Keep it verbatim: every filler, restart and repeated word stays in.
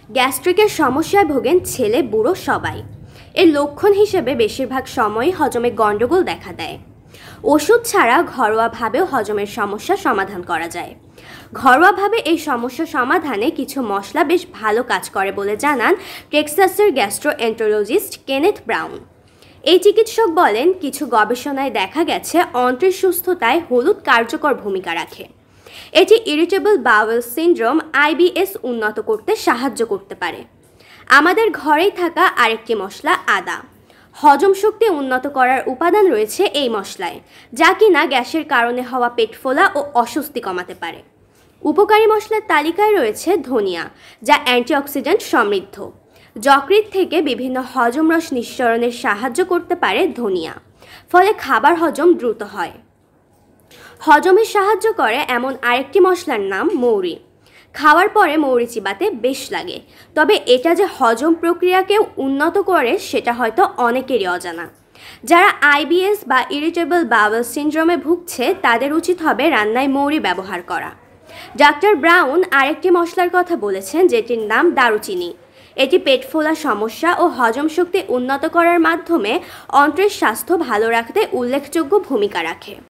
গ্যাস্ট্রিকের সমস্যায় ভোগেন ছেলে বুড়ো সবাই। এর লক্ষণ হিসেবে বেশিরভাগ সময়ই হজমে গণ্ডগোল দেখা দেয়। ওষুধ ছাড়া ঘরোয়াভাবেও হজমের সমস্যা সমাধান করা যায়। ঘরোয়াভাবে এই সমস্যা সমাধানে কিছু মশলা বেশ ভালো কাজ করে বলে জানান টেক্সাসের গ্যাস্ট্রোএন্টারোলজিস্ট কেনেথ ব্রাউন। এই চিকিৎসক বলেন, কিছু গবেষণায় দেখা গেছে অন্ত্রের সুস্থতায় হলুদ কার্যকর ভূমিকা রাখে। এটি ইরিটেবল বাওয়েল সিনড্রোম আইবিএস উন্নত করতে সাহায্য করতে পারে। আমাদের ঘরেই থাকা আরেকটি মশলা আদা। হজম শক্তি উন্নত করার উপাদান রয়েছে এই মশলায়, যা কিনা গ্যাসের কারণে হওয়া পেট ফোলা ও অস্বস্তি কমাতে পারে। উপকারী মশলার তালিকায় রয়েছে ধনিয়া, যা অ্যান্টিঅক্সিডেন্ট সমৃদ্ধ। যকৃৎ থেকে বিভিন্ন হজম রস নিঃসরণে সাহায্য করতে পারে ধনিয়া, ফলে খাবার হজম দ্রুত হয়। হজমে সাহায্য করে এমন আরেকটি মশলার নাম মৌরি। খাওয়ার পরে মৌরি চিবাতে বেশ লাগে, তবে এটা যে হজম প্রক্রিয়াকেও উন্নত করে সেটা হয়তো অনেকেরই অজানা। যারা আইবিএস বা ইরিটেবল বাওয়েল সিনড্রোমে ভুগছে তাদের উচিত হবে রান্নায় মৌরি ব্যবহার করা। ডাক্তার ব্রাউন আরেকটি মশলার কথা বলেছেন, যেটির নাম দারুচিনি। এটি পেট ফোলা সমস্যা ও হজম শক্তি উন্নত করার মাধ্যমে অন্ত্রের স্বাস্থ্য ভালো রাখতে উল্লেখযোগ্য ভূমিকা রাখে।